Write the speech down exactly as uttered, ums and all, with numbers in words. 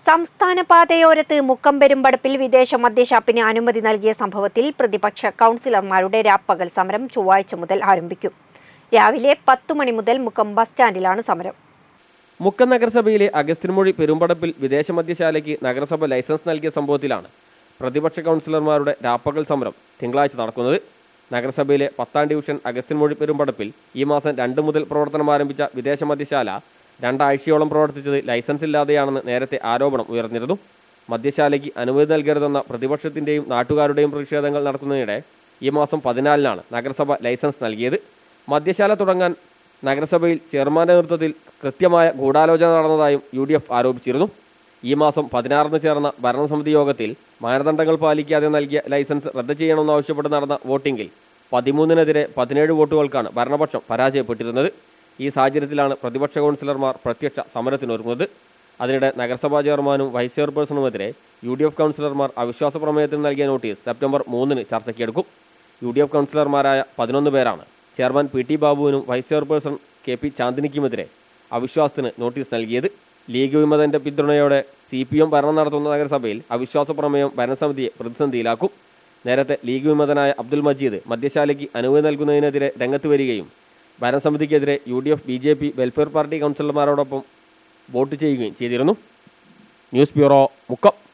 സംസ്ഥാന പാതയോരത്ത് മുക്കംപെരുമ്പടപ്പിൽ വിദേശ മദ്യഷാപ്പിന് അനുമതി നൽകിയ സംഭവത്തിൽ പ്രതിപക്ഷ കൗൺസിലർമാരുടെ രാപ്പകൽ സമരം ചൊവ്വാഴ്ച മുതൽ ആരംഭിക്കും. രാവിലെ പത്തു മണി മുതൽ മുക്കം ബസ് സ്റ്റാൻഡിലാണ് സമരം. മുക്കം നഗരസഭയിലെ അഗസ്ത്യൻമൊഴി പെരുമ്പടപ്പിൽ വിദേശ മദ്യശാലയ്ക്ക് നഗരസഭ ലൈസൻസ് നൽകിയ സംഭവത്തിലാണ് പ്രതിപക്ഷ കൗൺസിലർമാരുടെ രാപ്പകൽ സമരം തിങ്കളാഴ്ച നടക്കുന്നത്. നഗരസഭയിലെ പത്താം ഡിവിഷൻ അഗസ്ത്യൻമൊഴി പെരുമ്പടപ്പിൽ ഈ മാസം രണ്ട് മുതൽ പ്രവർത്തനം ആരംഭിച്ച വിദേശ മദ്യശാല രണ്ടാഴ്ചയോളം പ്രവർത്തിച്ചത് ലൈസൻസ് ഇല്ലാതെയാണെന്ന് നേരത്തെ ആരോപണം ഉയർന്നിരുന്നു. മദ്യശാലയ്ക്ക് അനുമതി നൽകരുതെന്ന പ്രതിപക്ഷത്തിന്റെയും നാട്ടുകാരുടെയും പ്രതിഷേധങ്ങൾ നടക്കുന്നതിനിടെ ഈ മാസം പതിനാലിനാണ് നഗരസഭ ലൈസൻസ് നൽകിയത്. മദ്യശാല തുടങ്ങാൻ നഗരസഭയിൽ ചെയർമാന്റെ നേതൃത്വത്തിൽ കൃത്യമായ ഗൂഢാലോചന നടന്നതായും യു ഡി എഫ് ആരോപിച്ചിരുന്നു. ഈ മാസം പതിനാറിന് ചേർന്ന ഭരണസമിതി യോഗത്തിൽ മാനദണ്ഡങ്ങൾ പാലിക്കാതെ നൽകിയ ലൈസൻസ് റദ്ദ് ചെയ്യണമെന്നാവശ്യപ്പെട്ട് നടന്ന വോട്ടിംഗിൽ പതിമൂന്നിനെതിരെ പതിനേഴ് വോട്ടുകൾക്കാണ് ഭരണപക്ഷം പരാജയപ്പെട്ടിരുന്നത്. ഈ സാഹചര്യത്തിലാണ് പ്രതിപക്ഷ കൗൺസിലർമാർ പ്രത്യക്ഷ സമരത്തിനൊരുങ്ങുന്നത്. അതിനിടെ നഗരസഭാ ചെയർമാനും വൈസ് ചെയർപേഴ്സണുമെതിരെ യു ഡി എഫ് കൗൺസിലർമാർ അവിശ്വാസ പ്രമേയത്തിന് നൽകിയ നോട്ടീസ് സെപ്റ്റംബർ മൂന്നിന് ചർച്ചയ്ക്കെടുക്കും. യു ഡി എഫ് കൗൺസിലർമാരായ പതിനൊന്ന് പേരാണ് ചെയർമാൻ പി ടി ബാബുവിനും വൈസ് ചെയർപേഴ്സൺ കെ പി ചാന്ദിനിക്കുമെതിരെ അവിശ്വാസത്തിന് നോട്ടീസ് നൽകിയത്. ലീഗ് വിമതന്റെ പിന്തുണയോടെ സി പി എം ഭരണം നടത്തുന്ന നഗരസഭയിൽ അവിശ്വാസ പ്രമേയം ഭരണസമിതിയെ പ്രതിസന്ധിയിലാക്കും. നേരത്തെ ലീഗ് വിമതനായ അബ്ദുൽ മജീദ് മദ്യശാലയ്ക്ക് അനുമതി നൽകുന്നതിനെതിരെ രംഗത്ത് വരികയും ഭരണസമിതിക്കെതിരെ U D F B J P welfare party കൗൺസിലർമാരോടൊപ്പം വോട്ട് ചെയ്യുകയും ചെയ്തിരുന്നു. News bureau, Mukkam.